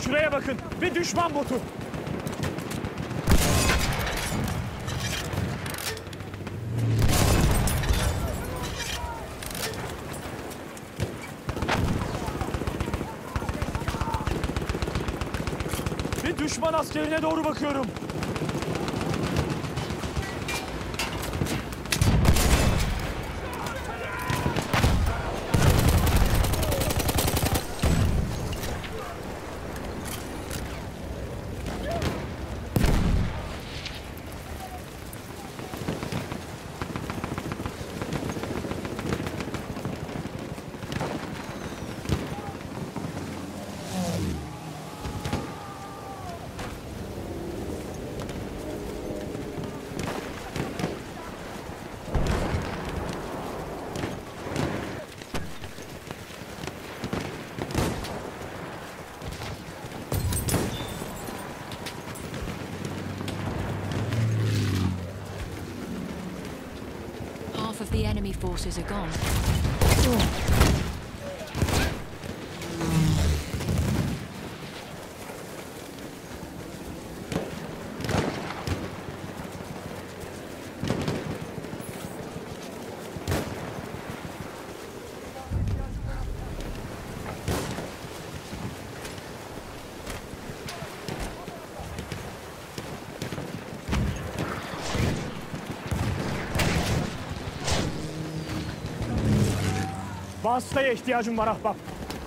Şuraya bakın. Bir düşman botu. Bir düşman askerine doğru bakıyorum. Half of the enemy forces are gone. Vasıtaya ihtiyacım var ahbap.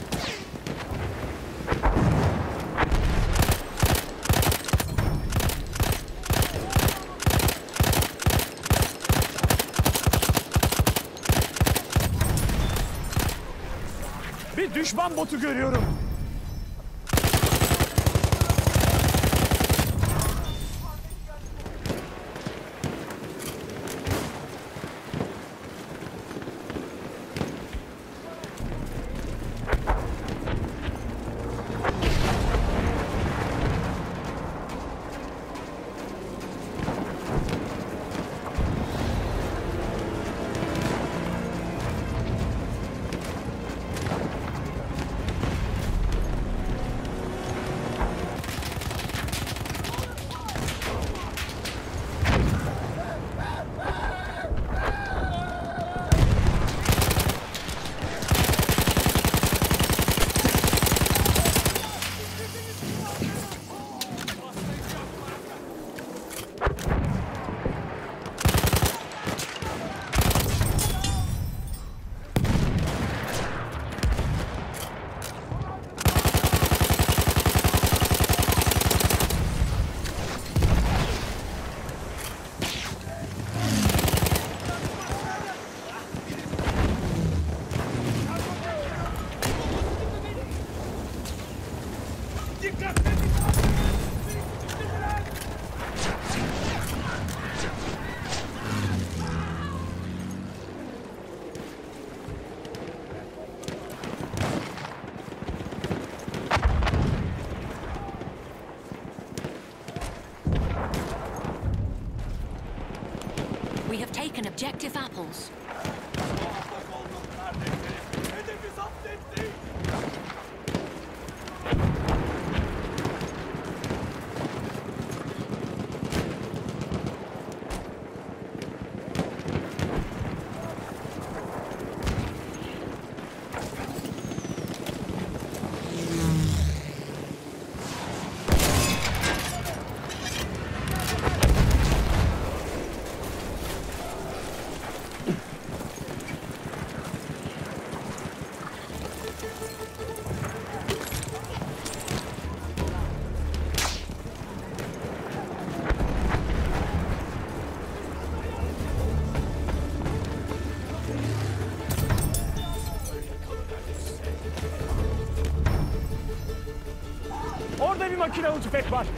Bir düşman botu görüyorum. We have taken objective apples. Orada bir makinalı tüfek var.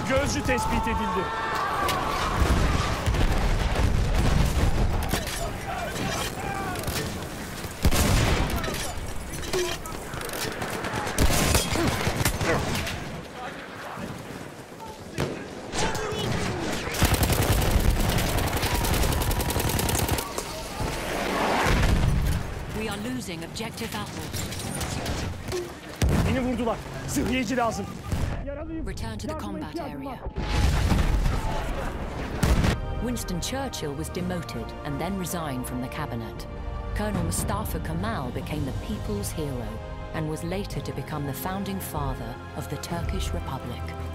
Bir gözcü tespit edildi. We are losing objective apples. Beni vurdular. Sıhhiyeci lazım. Yaralıyım. Return to the Yardıma combat ihtiyacım area. var. Winston Churchill was demoted and then resigned from the cabinet. Colonel Mustafa Kemal became the people's hero and was later to become the founding father of the Turkish Republic.